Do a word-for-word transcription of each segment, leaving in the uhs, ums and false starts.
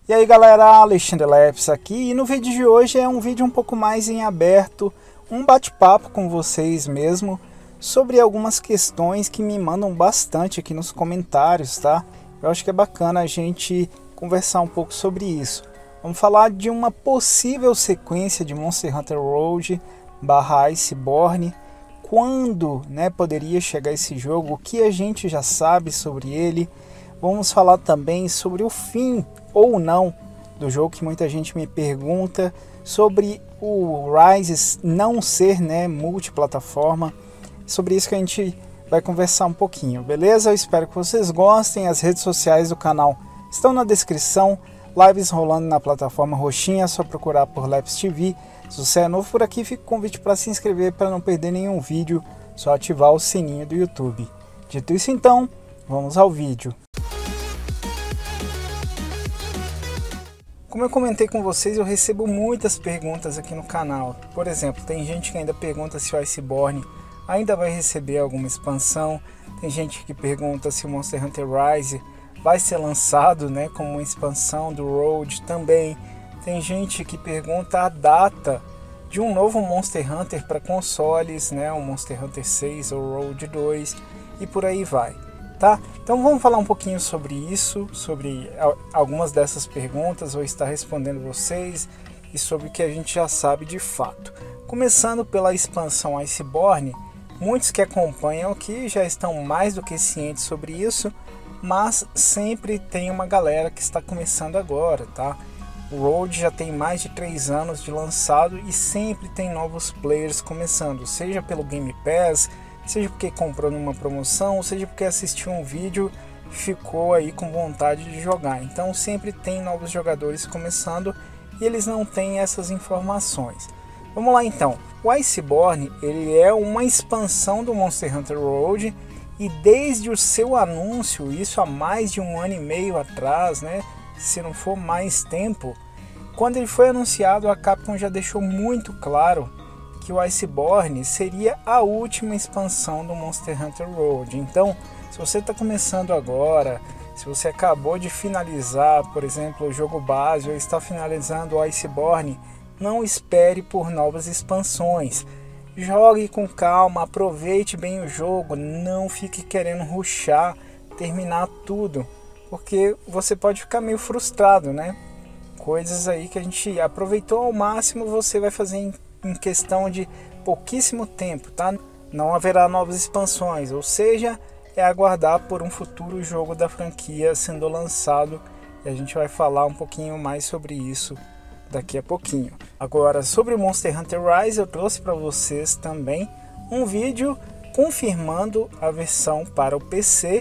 E aí galera, Alexandre Leps aqui, e no vídeo de hoje é um vídeo um pouco mais em aberto, um bate-papo com vocês mesmo, sobre algumas questões que me mandam bastante aqui nos comentários, tá? Eu acho que é bacana a gente conversar um pouco sobre isso. Vamos falar de uma possível sequência de Monster Hunter World barra Iceborne, quando, né, poderia chegar esse jogo, o que a gente já sabe sobre ele. Vamos falar também sobre o fim ou não do jogo, que muita gente me pergunta, sobre o Rise não ser, né, multiplataforma. Sobre isso que a gente vai conversar um pouquinho, beleza? Eu espero que vocês gostem. As redes sociais do canal estão na descrição, lives rolando na plataforma roxinha, é só procurar por Leps T V. Se você é novo por aqui, fica o convite para se inscrever para não perder nenhum vídeo, só ativar o sininho do YouTube. Dito isso então, vamos ao vídeo. Como eu comentei com vocês, eu recebo muitas perguntas aqui no canal. Por exemplo, tem gente que ainda pergunta se o Iceborne ainda vai receber alguma expansão. Tem gente que pergunta se o Monster Hunter Rise vai ser lançado, né, como uma expansão do Road também. Tem gente que pergunta a data de um novo Monster Hunter para consoles, né, o Monster Hunter seis ou Road dois, e por aí vai. Tá? Então vamos falar um pouquinho sobre isso, sobre algumas dessas perguntas, vou estar respondendo vocês e sobre o que a gente já sabe de fato. Começando pela expansão Iceborne, muitos que acompanham aqui já estão mais do que cientes sobre isso, mas sempre tem uma galera que está começando agora, tá? O Road já tem mais de três anos de lançado e sempre tem novos players começando, seja pelo Game Pass, seja porque comprou numa promoção, seja porque assistiu um vídeo e ficou aí com vontade de jogar. Então sempre tem novos jogadores começando e eles não têm essas informações. Vamos lá então. O Iceborne, ele é uma expansão do Monster Hunter World, e desde o seu anúncio, isso há mais de um ano e meio atrás, né, se não for mais tempo, quando ele foi anunciado, a Capcom já deixou muito claro que o Iceborne seria a última expansão do Monster Hunter World. Então, se você está começando agora, se você acabou de finalizar, por exemplo, o jogo base, ou está finalizando o Iceborne, não espere por novas expansões. Jogue com calma, aproveite bem o jogo, não fique querendo rushar, terminar tudo, porque você pode ficar meio frustrado, né? Coisas aí que a gente aproveitou ao máximo, você vai fazer em em questão de pouquíssimo tempo, tá? Não haverá novas expansões, ou seja, é aguardar por um futuro jogo da franquia sendo lançado, e a gente vai falar um pouquinho mais sobre isso daqui a pouquinho. Agora, sobre o Monster Hunter Rise, eu trouxe para vocês também um vídeo confirmando a versão para o P C,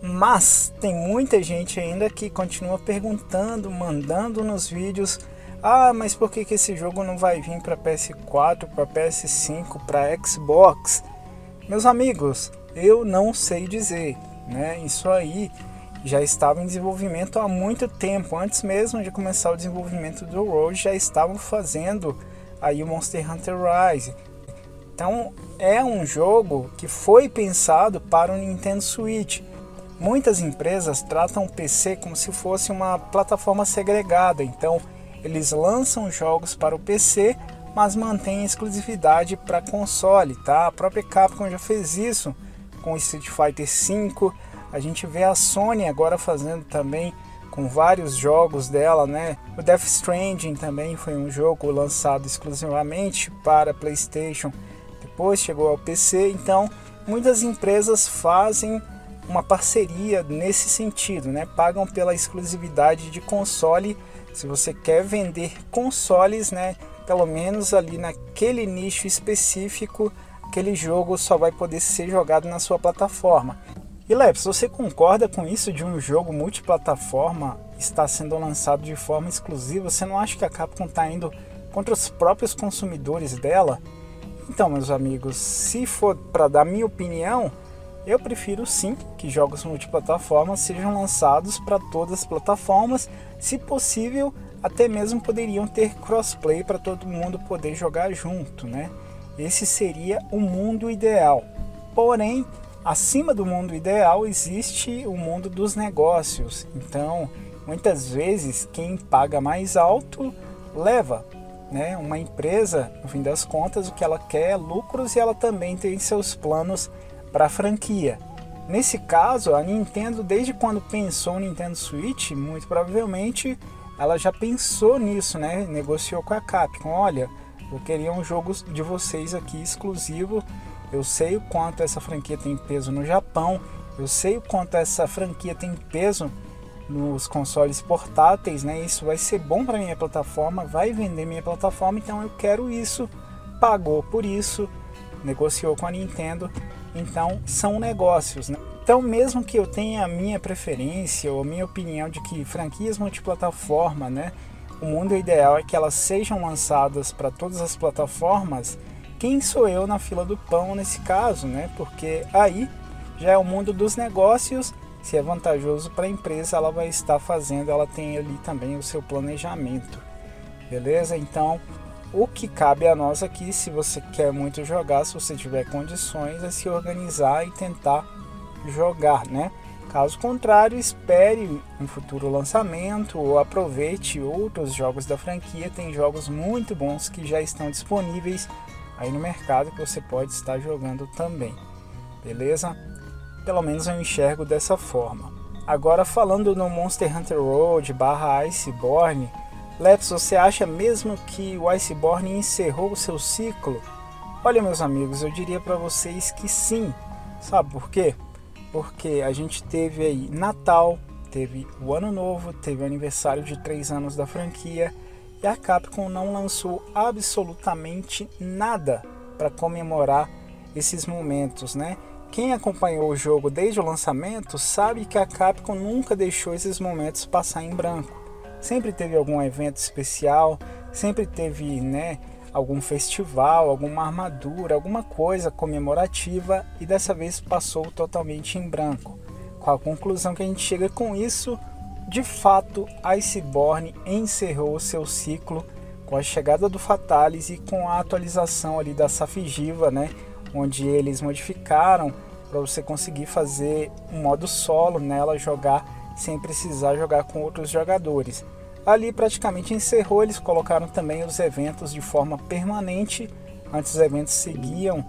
mas tem muita gente ainda que continua perguntando, mandando nos vídeos: ah, mas por que que esse jogo não vai vir para P S quatro, para P S cinco, para Xbox? Meus amigos, eu não sei dizer, né? Isso aí já estava em desenvolvimento há muito tempo, antes mesmo de começar o desenvolvimento do Road, já estavam fazendo aí o Monster Hunter Rise. Então é um jogo que foi pensado para o Nintendo Switch. Muitas empresas tratam o P C como se fosse uma plataforma segregada, então eles lançam jogos para o P C, mas mantêm exclusividade para console, tá? A própria Capcom já fez isso com Street Fighter cinco. A gente vê a Sony agora fazendo também com vários jogos dela, né? O Death Stranding também foi um jogo lançado exclusivamente para PlayStation, depois chegou ao P C. Então, muitas empresas fazem uma parceria nesse sentido, né? Pagam pela exclusividade de console. Se você quer vender consoles, né, pelo menos ali naquele nicho específico, aquele jogo só vai poder ser jogado na sua plataforma. E Leps, você concorda com isso de um jogo multiplataforma estar sendo lançado de forma exclusiva? Você não acha que a Capcom está indo contra os próprios consumidores dela? Então, meus amigos, se for para dar minha opinião, eu prefiro sim que jogos multiplataformas sejam lançados para todas as plataformas. Se possível, até mesmo poderiam ter crossplay para todo mundo poder jogar junto, né? Esse seria o mundo ideal. Porém, acima do mundo ideal existe o mundo dos negócios. Então, muitas vezes quem paga mais alto leva, né? Uma empresa, no fim das contas, o que ela quer é lucros e ela também tem seus planos para a franquia. Nesse caso, a Nintendo, desde quando pensou no Nintendo Switch, muito provavelmente ela já pensou nisso, né? Negociou com a Capcom. Olha, eu queria um jogo de vocês aqui exclusivo. Eu sei o quanto essa franquia tem peso no Japão. Eu sei o quanto essa franquia tem peso nos consoles portáteis, né? Isso vai ser bom para minha plataforma, vai vender minha plataforma, então eu quero isso. Pagou por isso, negociou com a Nintendo. Então são negócios, né? Então mesmo que eu tenha a minha preferência ou a minha opinião de que franquias multiplataforma, né, o mundo ideal é que elas sejam lançadas para todas as plataformas, quem sou eu na fila do pão nesse caso, né? Porque aí já é o mundo dos negócios. Se é vantajoso para a empresa, ela vai estar fazendo, ela tem ali também o seu planejamento, beleza? Então o que cabe a nós aqui, se você quer muito jogar, se você tiver condições, é se organizar e tentar jogar, né? Caso contrário, espere um futuro lançamento ou aproveite outros jogos da franquia. Tem jogos muito bons que já estão disponíveis aí no mercado que você pode estar jogando também, beleza? Pelo menos eu enxergo dessa forma. Agora falando no Monster Hunter World barra Iceborne, Leps, você acha mesmo que o Iceborne encerrou o seu ciclo? Olha, meus amigos, eu diria para vocês que sim. Sabe por quê? Porque a gente teve aí Natal, teve o Ano Novo, teve o aniversário de três anos da franquia e a Capcom não lançou absolutamente nada para comemorar esses momentos, né? Quem acompanhou o jogo desde o lançamento sabe que a Capcom nunca deixou esses momentos passar em branco. Sempre teve algum evento especial, sempre teve, né, algum festival, alguma armadura, alguma coisa comemorativa, e dessa vez passou totalmente em branco. Qual a conclusão que a gente chega com isso? De fato, Iceborne encerrou o seu ciclo com a chegada do Fatalis e com a atualização ali da Safigiva, né, onde eles modificaram para você conseguir fazer um modo solo nela, jogar sem precisar jogar com outros jogadores. Ali praticamente encerrou. Eles colocaram também os eventos de forma permanente. Antes os eventos seguiam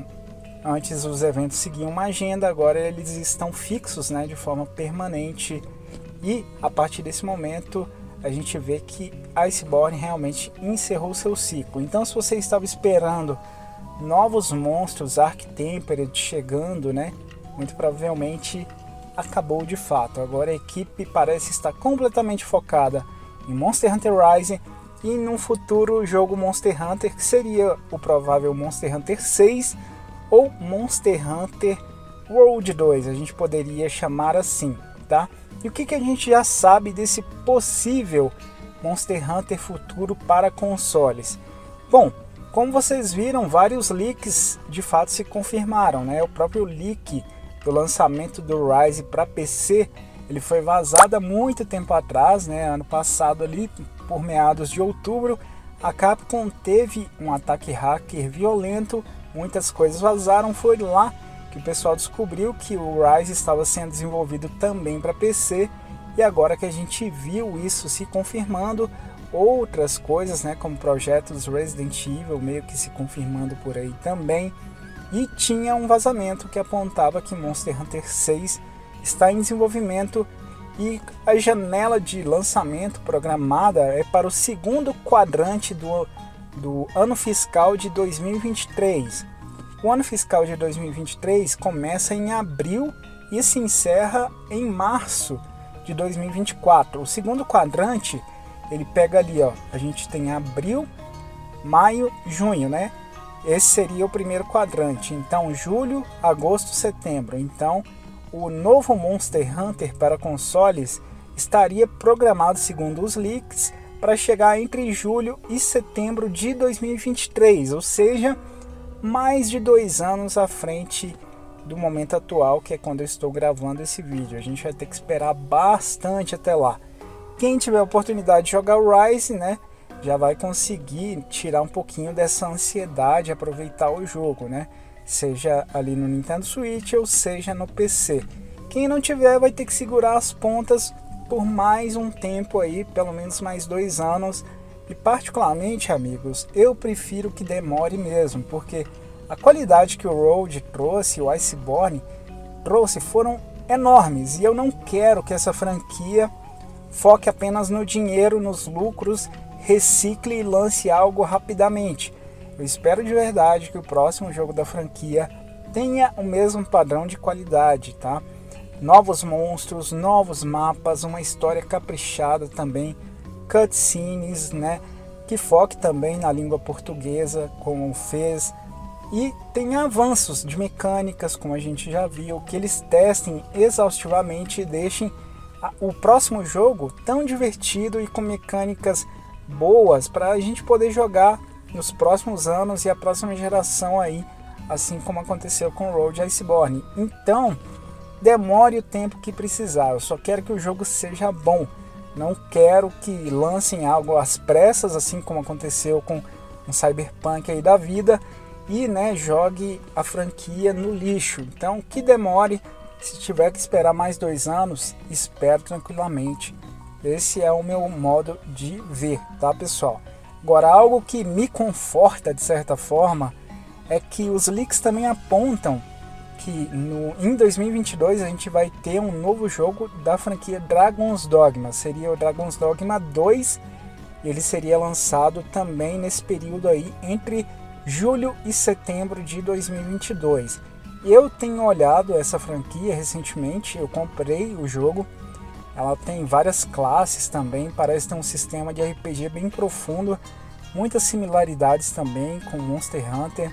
antes os eventos seguiam uma agenda, agora eles estão fixos, né, de forma permanente. E a partir desse momento a gente vê que Iceborne realmente encerrou seu ciclo. Então, se você estava esperando novos monstros Arch-Tempered chegando, né, muito provavelmente acabou de fato. Agora a equipe parece estar completamente focada em Monster Hunter Rise e num futuro jogo Monster Hunter, que seria o provável Monster Hunter seis ou Monster Hunter World dois, a gente poderia chamar assim, tá? E o que, que a gente já sabe desse possível Monster Hunter futuro para consoles? Bom, como vocês viram, vários leaks de fato se confirmaram, né? O próprio leak do lançamento do Rise para P C, ele foi vazado há muito tempo atrás, né? Ano passado ali, por meados de outubro, a Capcom teve um ataque hacker violento, muitas coisas vazaram, foi lá que o pessoal descobriu que o Rise estava sendo desenvolvido também para P C, e agora que a gente viu isso se confirmando, outras coisas, né, como projetos Resident Evil meio que se confirmando por aí também. E tinha um vazamento que apontava que Monster Hunter seis está em desenvolvimento e a janela de lançamento programada é para o segundo quadrante do, do ano fiscal de dois mil e vinte e três. O ano fiscal de dois mil e vinte e três começa em abril e se encerra em março de dois mil e vinte e quatro. O segundo quadrante, ele pega ali, ó, a gente tem abril, maio, junho, né? Esse seria o primeiro quadrante. Então, julho, agosto, setembro. Então, o novo Monster Hunter para consoles estaria programado, segundo os leaks, para chegar entre julho e setembro de dois mil e vinte e três, ou seja, mais de dois anos à frente do momento atual, que é quando eu estou gravando esse vídeo. A gente vai ter que esperar bastante até lá. Quem tiver a oportunidade de jogar o Rise, né, já vai conseguir tirar um pouquinho dessa ansiedade, aproveitar o jogo, né? Seja ali no Nintendo Switch ou seja no P C. Quem não tiver vai ter que segurar as pontas por mais um tempo aí, pelo menos mais dois anos. E particularmente, amigos, eu prefiro que demore mesmo, porque a qualidade que o Road trouxe, o Iceborne trouxe, foram enormes. E eu não quero que essa franquia foque apenas no dinheiro, nos lucros, recicle e lance algo rapidamente. Eu espero de verdade que o próximo jogo da franquia tenha o mesmo padrão de qualidade, tá? Novos monstros, novos mapas, uma história caprichada também, cutscenes, né? Que foque também na língua portuguesa, como fez, e tenha avanços de mecânicas, como a gente já viu, que eles testem exaustivamente e deixem o próximo jogo tão divertido e com mecânicas boas para a gente poder jogar nos próximos anos e a próxima geração aí, assim como aconteceu com o Road Iceborne. Então, demore o tempo que precisar. Eu só quero que o jogo seja bom. Não quero que lancem algo às pressas, assim como aconteceu com um Cyberpunk aí da vida, e né, jogue a franquia no lixo. Então, que demore. Se tiver que esperar mais dois anos, espere tranquilamente. Esse é o meu modo de ver, tá, pessoal? Agora, algo que me conforta de certa forma é que os leaks também apontam que no, em dois mil e vinte e dois a gente vai ter um novo jogo da franquia Dragon's Dogma. Seria o Dragon's Dogma dois. Ele seria lançado também nesse período aí entre julho e setembro de dois mil e vinte e dois. Eu tenho olhado essa franquia recentemente, eu comprei o jogo. Ela tem várias classes também, parece ter um sistema de R P G bem profundo, muitas similaridades também com Monster Hunter.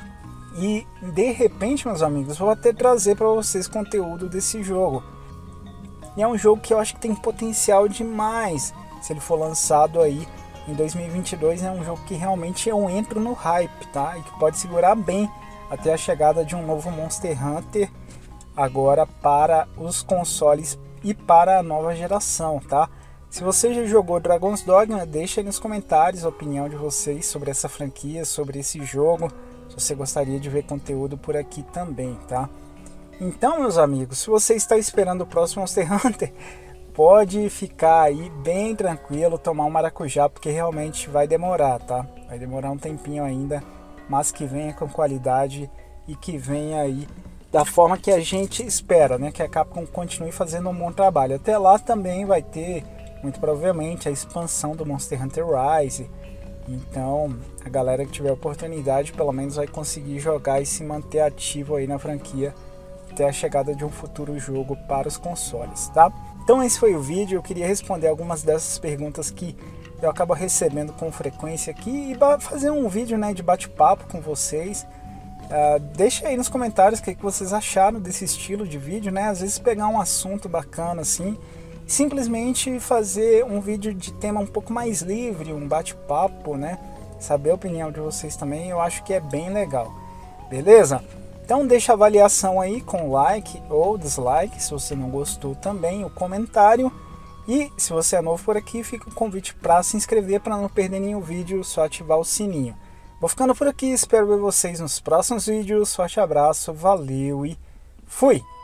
E de repente, meus amigos, vou até trazer para vocês conteúdo desse jogo. E é um jogo que eu acho que tem potencial demais. Se ele for lançado aí em dois mil e vinte e dois, é um jogo que realmente eu entro no hype, tá? E que pode segurar bem até a chegada de um novo Monster Hunter agora para os consoles e para a nova geração, tá? Se você já jogou Dragon's Dogma, deixa aí nos comentários a opinião de vocês sobre essa franquia, sobre esse jogo, se você gostaria de ver conteúdo por aqui também, tá? Então, meus amigos, se você está esperando o próximo Monster Hunter, pode ficar aí bem tranquilo, tomar um maracujá, porque realmente vai demorar, tá? Vai demorar um tempinho ainda, mas que venha com qualidade e que venha aí da forma que a gente espera, né? Que a Capcom continue fazendo um bom trabalho. Até lá também vai ter, muito provavelmente, a expansão do Monster Hunter Rise. Então, a galera que tiver oportunidade, pelo menos vai conseguir jogar e se manter ativo aí na franquia até a chegada de um futuro jogo para os consoles, tá? Então esse foi o vídeo. Eu queria responder algumas dessas perguntas que eu acabo recebendo com frequência aqui e fazer um vídeo, né, de bate-papo com vocês. Uh, deixa aí nos comentários o que, que vocês acharam desse estilo de vídeo, né? Às vezes pegar um assunto bacana assim, simplesmente fazer um vídeo de tema um pouco mais livre, um bate-papo, né? Saber a opinião de vocês também, eu acho que é bem legal, beleza? Então deixa a avaliação aí com like ou dislike, se você não gostou também, o comentário. E se você é novo por aqui, fica o convite para se inscrever para não perder nenhum vídeo, só ativar o sininho. Vou ficando por aqui, espero ver vocês nos próximos vídeos. Forte abraço, valeu e fui!